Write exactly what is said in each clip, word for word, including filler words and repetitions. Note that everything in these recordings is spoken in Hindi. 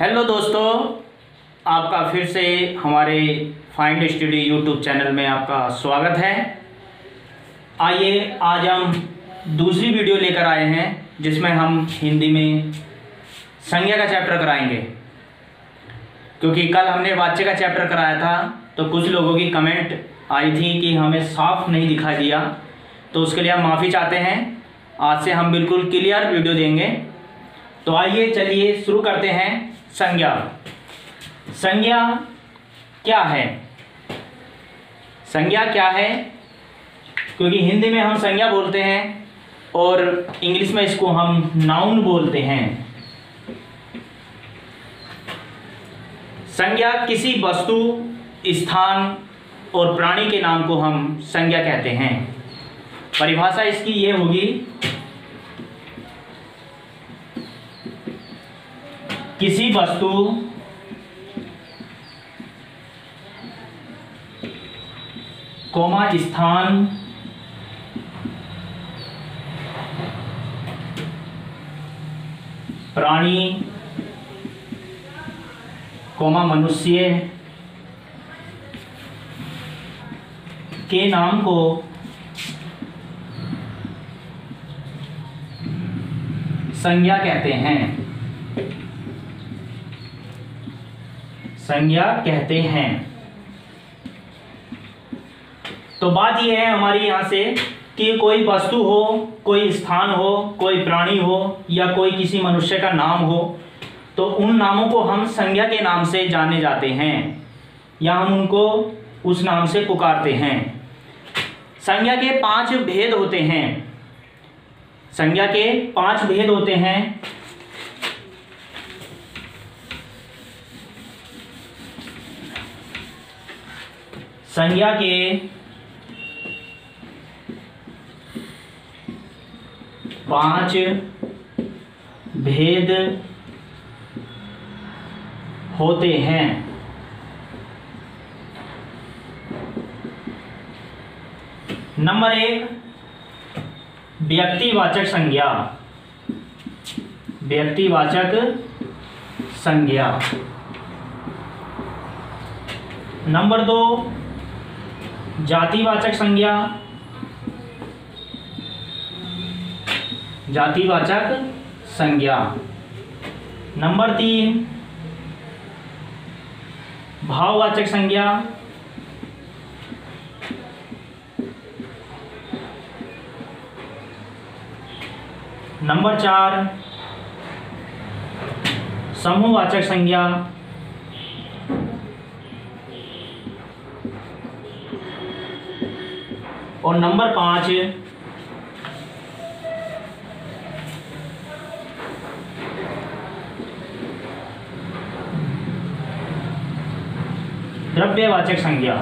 हेलो दोस्तों, आपका फिर से हमारे फाइंड स्टडी यूट्यूब चैनल में आपका स्वागत है। आइए आज हम दूसरी वीडियो लेकर आए हैं जिसमें हम हिंदी में संज्ञा का चैप्टर कराएंगे। क्योंकि कल हमने वाच्य का चैप्टर कराया था तो कुछ लोगों की कमेंट आई थी कि हमें साफ नहीं दिखाई दिया, तो उसके लिए हम माफ़ी चाहते हैं। आज से हम बिल्कुल क्लियर वीडियो देंगे। तो आइए चलिए शुरू करते हैं। संज्ञा संज्ञा क्या है? संज्ञा क्या है? क्योंकि हिंदी में हम संज्ञा बोलते हैं और इंग्लिश में इसको हम नाउन बोलते हैं। संज्ञा किसी वस्तु, स्थान और प्राणी के नाम को हम संज्ञा कहते हैं। परिभाषा इसकी ये होगी, किसी वस्तु, कोमा स्थान, प्राणी, कोमा मनुष्य के नाम को संज्ञा कहते हैं। संज्ञा कहते हैं। तो बात यह है हमारी यहाँ से कि कोई वस्तु हो, कोई स्थान हो, कोई प्राणी हो या कोई किसी मनुष्य का नाम हो, तो उन नामों को हम संज्ञा के नाम से जाने जाते हैं या हम उनको उस नाम से पुकारते हैं। संज्ञा के पांच भेद होते हैं। संज्ञा के पांच भेद होते हैं। संज्ञा के पांच भेद होते हैं। नंबर एक, व्यक्तिवाचक संज्ञा। व्यक्तिवाचक संज्ञा। नंबर दो, जातिवाचक संज्ञा। जातिवाचक संज्ञा। नंबर तीन, भाववाचक संज्ञा। नंबर चार, समूहवाचक संज्ञा। और नंबर पाँच, द्रव्यवाचक संज्ञा।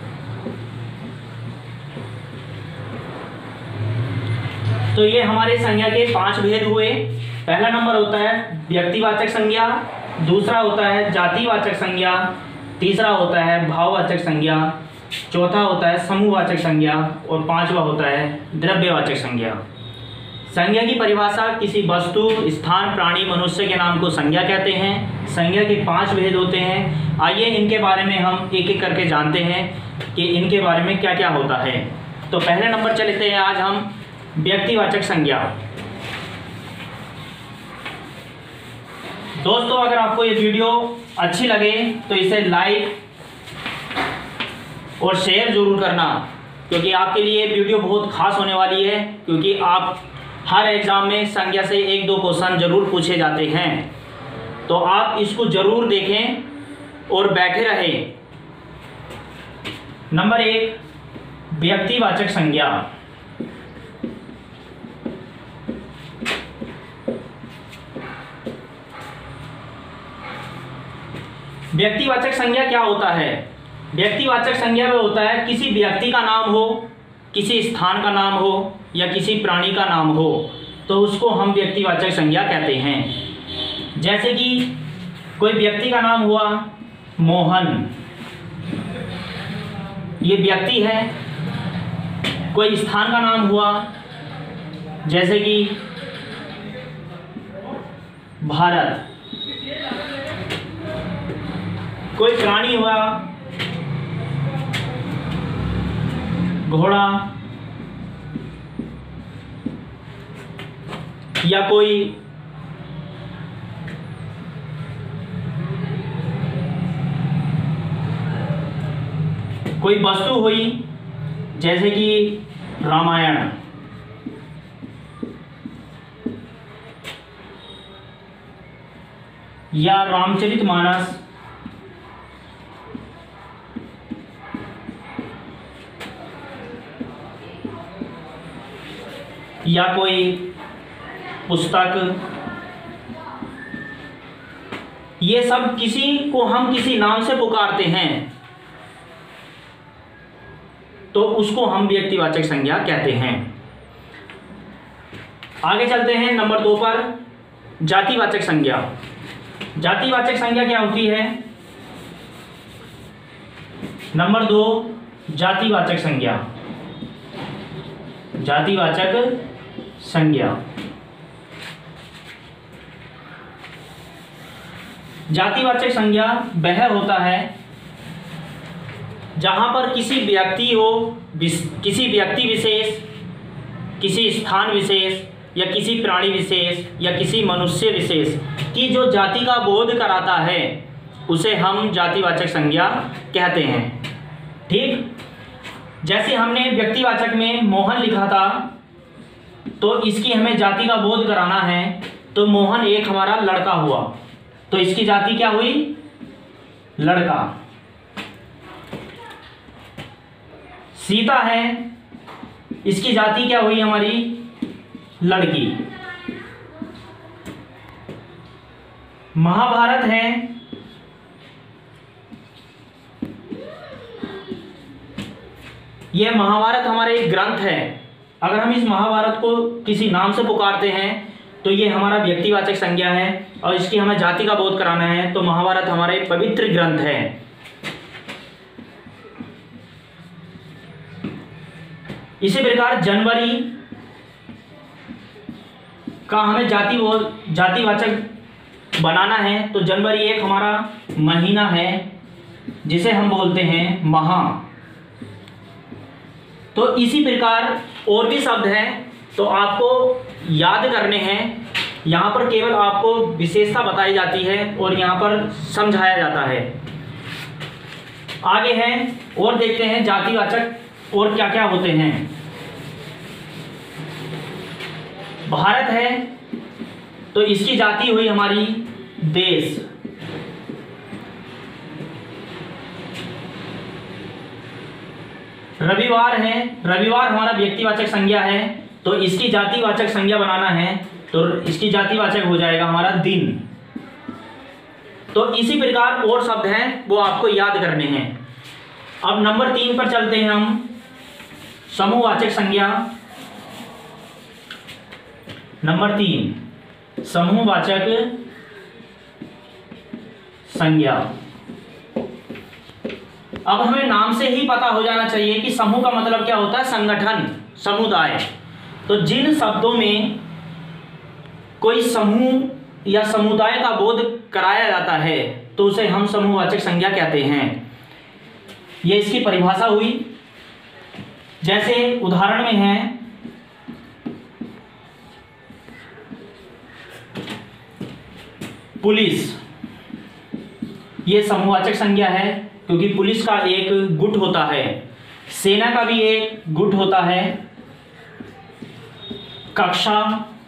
तो ये हमारे संज्ञा के पांच भेद हुए। पहला नंबर होता है व्यक्तिवाचक संज्ञा, दूसरा होता है जातिवाचक संज्ञा, तीसरा होता है भाववाचक संज्ञा, चौथा होता है समूहवाचक संज्ञा और पांचवा होता है द्रव्यवाचक संज्ञा। संज्ञा की परिभाषा, किसी वस्तु, स्थान, प्राणी, मनुष्य के नाम को संज्ञा कहते हैं। संज्ञा के पांच भेद होते हैं। आइए इनके बारे में हम एक एक करके जानते हैं कि इनके बारे में क्या क्या होता है। तो पहले नंबर चलते हैं आज हम व्यक्तिवाचक संज्ञा। दोस्तों, अगर आपको ये वीडियो अच्छी लगे तो इसे लाइक और शेयर जरूर करना, क्योंकि आपके लिए वीडियो बहुत खास होने वाली है। क्योंकि आप हर एग्जाम में संज्ञा से एक दो क्वेश्चन जरूर पूछे जाते हैं, तो आप इसको जरूर देखें और बैठे रहें। नंबर एक, व्यक्तिवाचक संज्ञा। व्यक्तिवाचक संज्ञा क्या होता है? व्यक्तिवाचक संज्ञा में होता है किसी व्यक्ति का नाम हो, किसी स्थान का नाम हो या किसी प्राणी का नाम हो, तो उसको हम व्यक्तिवाचक संज्ञा कहते हैं। जैसे कि कोई व्यक्ति का नाम हुआ मोहन, ये व्यक्ति है। कोई स्थान का नाम हुआ जैसे कि भारत, कोई प्राणी हुआ, घोड़ा या कोई कोई वस्तु हुई, जैसे कि रामायण, या रामचरितमानस, या कोई पुस्तक, ये सब किसी को हम किसी नाम से पुकारते हैं तो उसको हम व्यक्तिवाचक संज्ञा कहते हैं। आगे चलते हैं नंबर दो पर, जातिवाचक संज्ञा। जातिवाचक संज्ञा क्या होती है? नंबर दो, जातिवाचक संज्ञा। जातिवाचक संज्ञा जातिवाचक संज्ञा वह होता है जहां पर किसी व्यक्ति हो, किसी व्यक्ति विशेष, किसी स्थान विशेष या किसी प्राणी विशेष या किसी मनुष्य विशेष की जो जाति का बोध कराता है उसे हम जातिवाचक संज्ञा कहते हैं। ठीक, जैसे हमने व्यक्तिवाचक में मोहन लिखा था तो इसकी हमें जाति का बोध कराना है, तो मोहन एक हमारा लड़का हुआ तो इसकी जाति क्या हुई? लड़का। सीता है, इसकी जाति क्या हुई हमारी? लड़की। महाभारत है, यह महाभारत हमारा एक ग्रंथ है। अगर हम इस महाभारत को किसी नाम से पुकारते हैं तो ये हमारा व्यक्तिवाचक संज्ञा है और इसकी हमें जाति का बोध कराना है, तो महाभारत हमारा एक पवित्र ग्रंथ है। इसी प्रकार जनवरी का हमें जाति बोध जातिवाचक बनाना है, तो जनवरी एक हमारा महीना है जिसे हम बोलते हैं महा। तो इसी प्रकार और भी शब्द हैं तो आपको याद करने हैं। यहाँ पर केवल आपको विशेषता बताई जाती है और यहाँ पर समझाया जाता है। आगे हैं और देखते हैं जातिवाचक और क्या क्या होते हैं। भारत है तो इसकी जाति हुई हमारी देश। रविवार है, रविवार हमारा व्यक्तिवाचक संज्ञा है तो इसकी जातिवाचक संज्ञा बनाना है तो इसकी जातिवाचक हो जाएगा हमारा दिन। तो इसी प्रकार और शब्द हैं वो आपको याद करने हैं। अब नंबर तीन पर चलते हैं हम, समूहवाचक संज्ञा। नंबर तीन, समूहवाचक संज्ञा। अब हमें नाम से ही पता हो जाना चाहिए कि समूह का मतलब क्या होता है? संगठन, समुदाय। तो जिन शब्दों में कोई समूह या समुदाय का बोध कराया जाता है तो उसे हम समूहवाचक संज्ञा कहते हैं। ये इसकी परिभाषा हुई। जैसे उदाहरण में है पुलिस, ये समूहवाचक संज्ञा है क्योंकि पुलिस का एक गुट होता है, सेना का भी एक गुट होता है, कक्षा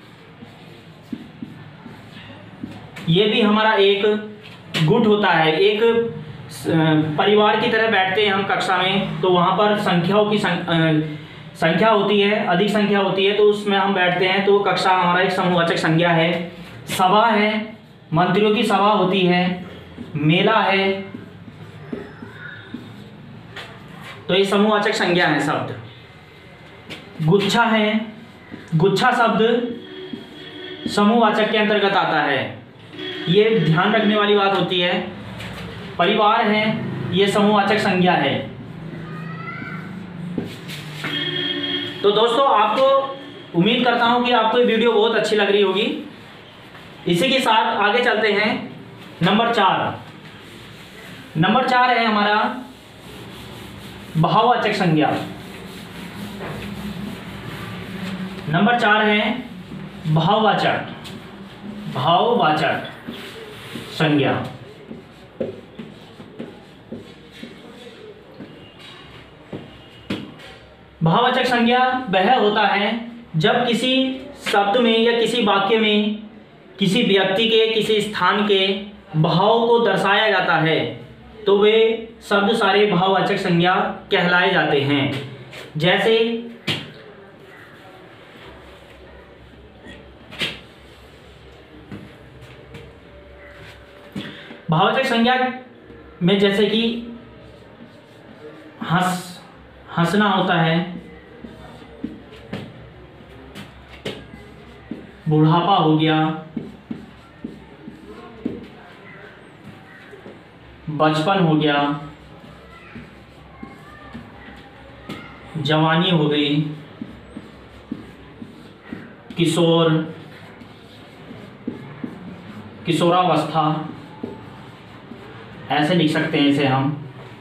ये भी हमारा एक गुट होता है। एक परिवार की तरह बैठते हैं हम कक्षा में, तो वहाँ पर संख्याओं की संख्या होती है, अधिक संख्या होती है, तो उसमें हम बैठते हैं, तो कक्षा हमारा एक समूहवाचक संज्ञा है। सभा है, मंत्रियों की सभा होती है। मेला है, तो ये समूहवाचक संज्ञा है शब्द। गुच्छा है, गुच्छा शब्द समूहवाचक के अंतर्गत आता है, ये ध्यान रखने वाली बात होती है। परिवार है, ये समूहवाचक संज्ञा है। तो दोस्तों, आपको उम्मीद करता हूं कि आपको ये वीडियो बहुत अच्छी लग रही होगी। इसी के साथ आगे चलते हैं नंबर चार। नंबर चार है हमारा भाववाचक संज्ञा। नंबर चार है भाववाचक भाववाचक संज्ञा। भाववाचक संज्ञा वह होता है जब किसी शब्द में या किसी वाक्य में किसी व्यक्ति के, किसी स्थान के भाव को दर्शाया जाता है तो वे शब्द सारे भाववाचक संज्ञा कहलाए जाते हैं। जैसे भाववाचक संज्ञा में जैसे कि हंस हंसना होता है, बुढ़ापा हो गया, बचपन हो गया, जवानी हो गई, किशोर किशोरावस्था, ऐसे लिख सकते हैं इसे हम।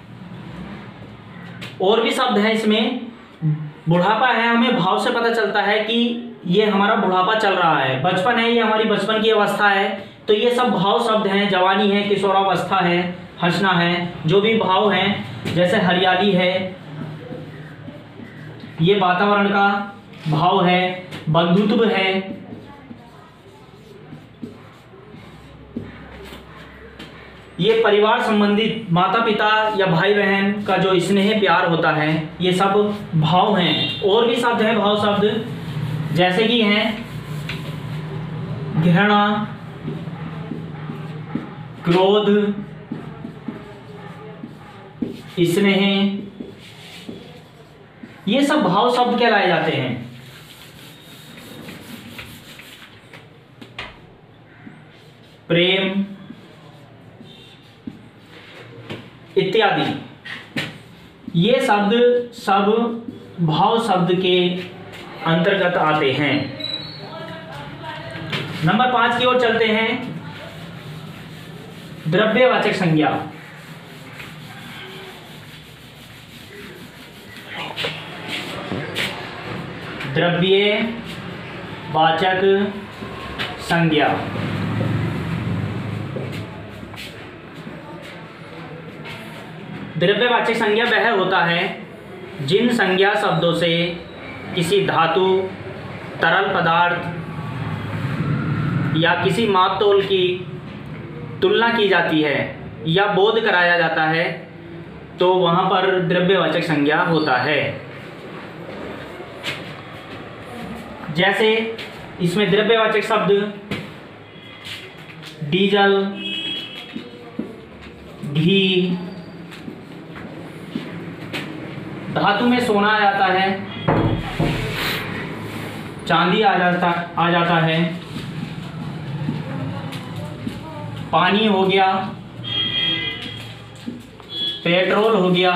और भी शब्द हैं इसमें। बुढ़ापा है, हमें भाव से पता चलता है कि ये हमारा बुढ़ापा चल रहा है। बचपन है, ये हमारी बचपन की अवस्था है, तो ये सब भाव शब्द हैं। जवानी है, किशोरावस्था है, हंसना है, जो भी भाव हैं। जैसे हरियाली है, ये वातावरण का भाव है। बंधुत्व है, ये परिवार संबंधित माता पिता या भाई बहन का जो स्नेह प्यार होता है, ये सब भाव हैं। और भी शब्द हैं भाव शब्द, जैसे कि हैं घृणा, क्रोध, स्नेह, ये सब भाव शब्द कहलाए जाते हैं। प्रेम इत्यादि, ये शब्द सब भाव शब्द के अंतर्गत आते हैं। नंबर पांच की ओर चलते हैं। द्रव्यवाचक संज्ञा। द्रव्यवाचक संज्ञा। द्रव्यवाचक संज्ञा वह होता है जिन संज्ञा शब्दों से किसी धातु, तरल पदार्थ या किसी मापतोल की तुलना की जाती है या बोध कराया जाता है, तो वहाँ पर द्रव्यवाचक संज्ञा होता है। जैसे इसमें द्रव्यवाचक शब्द डीजल, घी, धातु में सोना आ जाता है, चांदी आ जाता आ जाता है, पानी हो गया, पेट्रोल हो गया।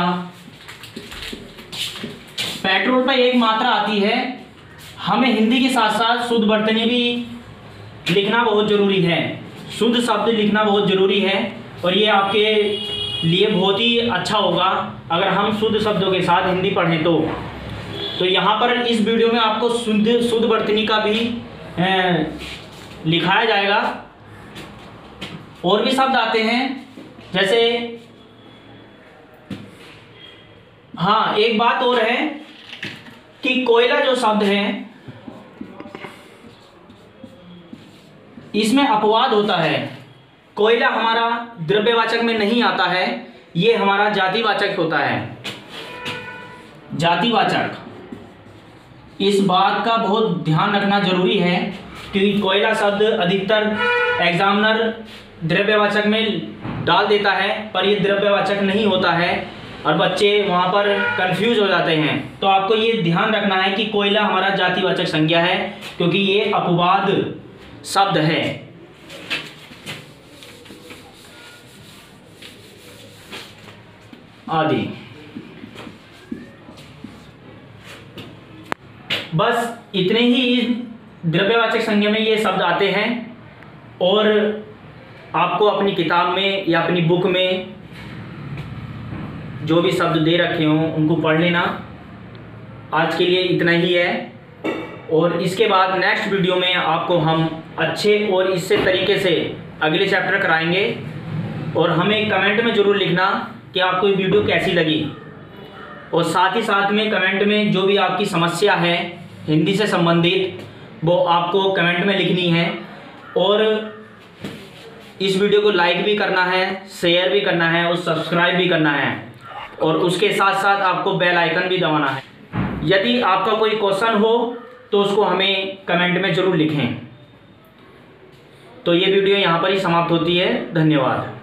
पेट्रोल पर एक मात्रा आती है, हमें हिंदी के साथ साथ शुद्ध वर्तनी भी लिखना बहुत ज़रूरी है। शुद्ध शब्द लिखना बहुत ज़रूरी है और ये आपके लिए बहुत ही अच्छा होगा अगर हम शुद्ध शब्दों के साथ हिंदी पढ़ें तो। तो यहाँ पर इस वीडियो में आपको शुद्ध शुद्ध वर्तनी का भी ए, लिखाया जाएगा। और भी शब्द आते हैं, जैसे हाँ एक बात और है कि कोयला जो शब्द है इसमें अपवाद होता है। कोयला हमारा द्रव्यवाचक में नहीं आता है, ये हमारा जातिवाचक होता है। जातिवाचक, इस बात का बहुत ध्यान रखना जरूरी है क्योंकि कोयला शब्द अधिकतर एग्जामिनर द्रव्यवाचक में डाल देता है पर ये द्रव्यवाचक नहीं होता है और बच्चे वहाँ पर कंफ्यूज हो जाते हैं। तो आपको ये ध्यान रखना है कि कोयला हमारा जातिवाचक संज्ञा है क्योंकि ये अपवाद शब्द है। आदि बस इतने ही द्रव्यवाचक संज्ञा में ये शब्द आते हैं और आपको अपनी किताब में या अपनी बुक में जो भी शब्द दे रखे हों उनको पढ़ लेना। आज के लिए इतना ही है, और इसके बाद नेक्स्ट वीडियो में आपको हम अच्छे और इससे तरीके से अगले चैप्टर कराएंगे। और हमें कमेंट में ज़रूर लिखना कि आपको ये वीडियो कैसी लगी, और साथ ही साथ में कमेंट में जो भी आपकी समस्या है हिंदी से संबंधित वो आपको कमेंट में लिखनी है। और इस वीडियो को लाइक भी करना है, शेयर भी करना है और सब्सक्राइब भी करना है, और उसके साथ साथ आपको बेल आइकन भी दबाना है। यदि आपका कोई क्वेश्चन हो तो उसको हमें कमेंट में ज़रूर लिखें। तो ये वीडियो यहाँ पर ही समाप्त होती है। धन्यवाद।